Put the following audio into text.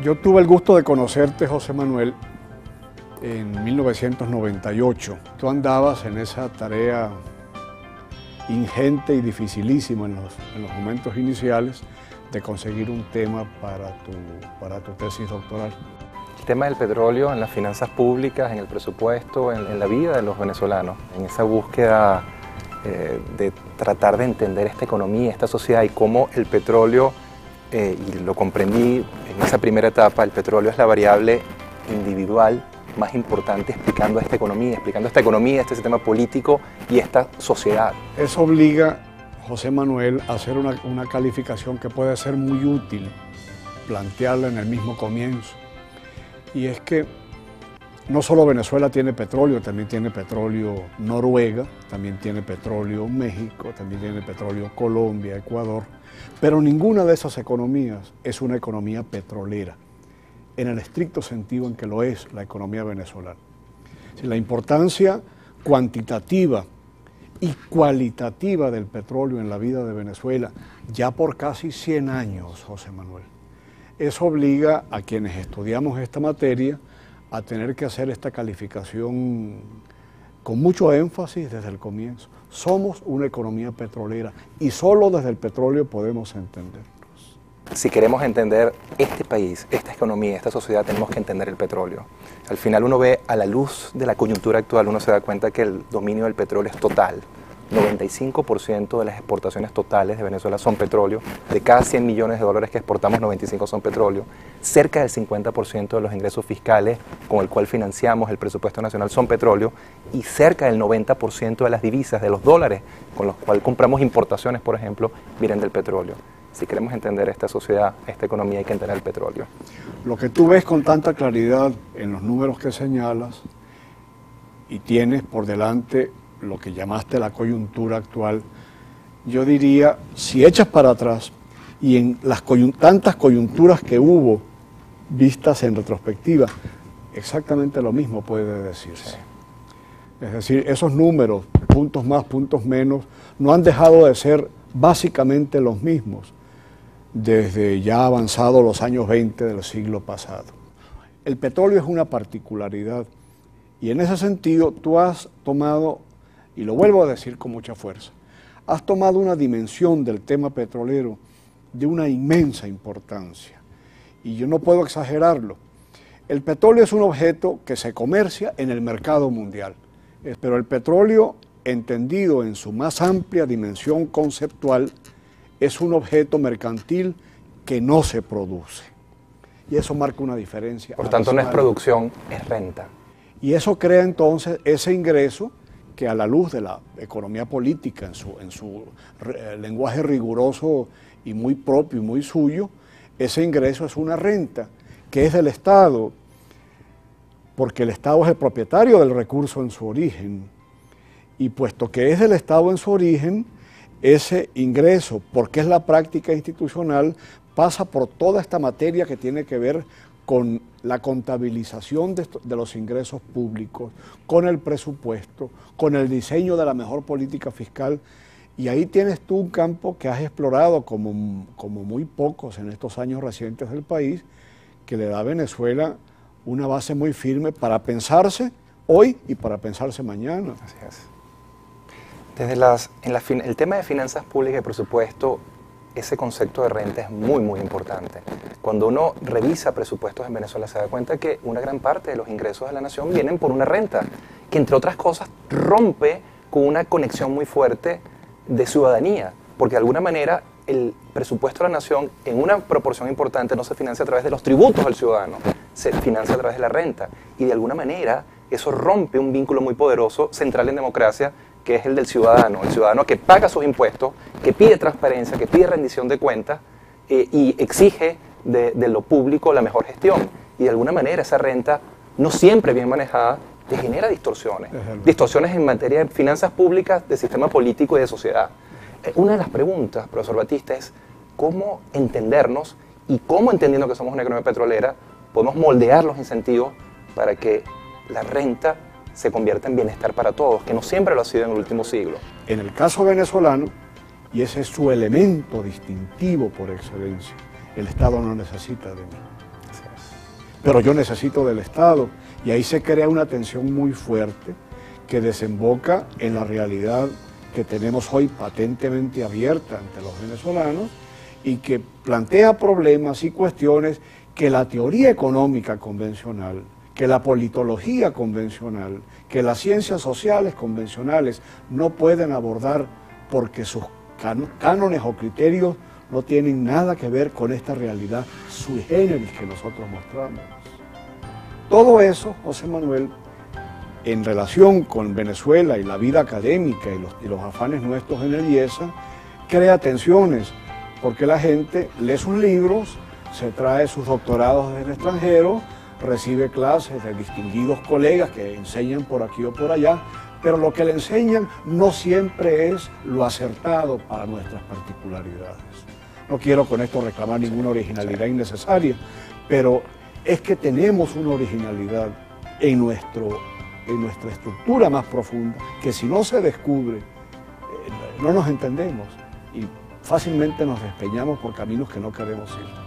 Yo tuve el gusto de conocerte, José Manuel, en 1998. Tú andabas en esa tarea ingente y dificilísima en los momentos iniciales de conseguir un tema para tu tesis doctoral. El tema del petróleo en las finanzas públicas, en el presupuesto, en la vida de los venezolanos, en esa búsqueda de tratar de entender esta economía, esta sociedad y cómo el petróleo, y lo comprendí en esa primera etapa, el petróleo es la variable individual más importante explicando esta economía, este sistema político y esta sociedad. Eso obliga, José Manuel, a hacer una calificación que puede ser muy útil, plantearla en el mismo comienzo. Y es que no solo Venezuela tiene petróleo, también tiene petróleo Noruega, también tiene petróleo México, también tiene petróleo Colombia, Ecuador, pero ninguna de esas economías es una economía petrolera, en el estricto sentido en que lo es la economía venezolana. La importancia cuantitativa y cualitativa del petróleo en la vida de Venezuela, ya por casi 100 años, José Manuel, eso obliga a quienes estudiamos esta materia a tener que hacer esta calificación con mucho énfasis desde el comienzo. Somos una economía petrolera y solo desde el petróleo podemos entendernos. Si queremos entender este país, esta economía, esta sociedad, tenemos que entender el petróleo. Al final uno ve, a la luz de la coyuntura actual, uno se da cuenta que el dominio del petróleo es total. 95% de las exportaciones totales de Venezuela son petróleo. De cada 100 millones de dólares que exportamos, 95 son petróleo. Cerca del 50% de los ingresos fiscales con el cual financiamos el presupuesto nacional son petróleo. Y cerca del 90% de las divisas, de los dólares con los cuales compramos importaciones, por ejemplo, vienen del petróleo. Si queremos entender esta sociedad, esta economía, hay que entender el petróleo. Lo que tú ves con tanta claridad en los números que señalas y tienes por delante lo que llamaste la coyuntura actual, yo diría, si echas para atrás y en las tantas coyunturas que hubo vistas en retrospectiva, exactamente lo mismo puede decirse. Sí. Es decir, esos números, puntos más, puntos menos, no han dejado de ser básicamente los mismos desde ya avanzados los años 20 del siglo pasado. El petróleo es una particularidad y en ese sentido tú has tomado, y lo vuelvo a decir con mucha fuerza, has tomado una dimensión del tema petrolero de una inmensa importancia. Y yo no puedo exagerarlo. El petróleo es un objeto que se comercia en el mercado mundial, pero el petróleo, entendido en su más amplia dimensión conceptual, es un objeto mercantil que no se produce. Y eso marca una diferencia. Por tanto, no es producción, es renta. Y eso crea entonces ese ingreso que a la luz de la economía política, en su lenguaje riguroso y muy propio y muy suyo, ese ingreso es una renta que es del Estado, porque el Estado es el propietario del recurso en su origen. Y puesto que es del Estado en su origen, ese ingreso, porque es la práctica institucional, pasa por toda esta materia que tiene que ver con la contabilización de los ingresos públicos, con el presupuesto, con el diseño de la mejor política fiscal. Y ahí tienes tú un campo que has explorado como muy pocos en estos años recientes del país, que le da a Venezuela una base muy firme para pensarse hoy y para pensarse mañana. Así es. Desde el tema de finanzas públicas y presupuesto, ese concepto de renta es muy importante. Cuando uno revisa presupuestos en Venezuela se da cuenta que una gran parte de los ingresos de la nación vienen por una renta, que entre otras cosas rompe con una conexión muy fuerte de ciudadanía, porque de alguna manera el presupuesto de la nación en una proporción importante no se financia a través de los tributos del ciudadano, se financia a través de la renta, y de alguna manera eso rompe un vínculo muy poderoso, central en democracia, que es el del ciudadano, el ciudadano que paga sus impuestos, que pide transparencia, que pide rendición de cuentas y exige de lo público la mejor gestión. Y de alguna manera esa renta, no siempre bien manejada, te genera distorsiones. Distorsiones en materia de finanzas públicas, de sistema político y de sociedad. Una de las preguntas, profesor Batista, es cómo entendernos y cómo, entendiendo que somos una economía petrolera, podemos moldear los incentivos para que la renta se convierta en bienestar para todos, que no siempre lo ha sido en el último siglo. En el caso venezolano, y ese es su elemento distintivo por excelencia, el Estado no necesita de mí. pero yo necesito del Estado. Y ahí se crea una tensión muy fuerte que desemboca en la realidad que tenemos hoy patentemente abierta ante los venezolanos y que plantea problemas y cuestiones que la teoría económica convencional, que la politología convencional, que las ciencias sociales convencionales no pueden abordar porque sus cánones o criterios no tienen nada que ver con esta realidad sui generis que nosotros mostramos. Todo eso, José Manuel, en relación con Venezuela y la vida académica y los afanes nuestros en el IESA, crea tensiones, porque la gente lee sus libros, se trae sus doctorados desde el extranjero, recibe clases de distinguidos colegas que enseñan por aquí o por allá, pero lo que le enseñan no siempre es lo acertado para nuestras particularidades. No quiero con esto reclamar ninguna originalidad innecesaria, pero es que tenemos una originalidad en nuestra estructura más profunda, que si no se descubre, no nos entendemos y fácilmente nos despeñamos por caminos que no queremos ir.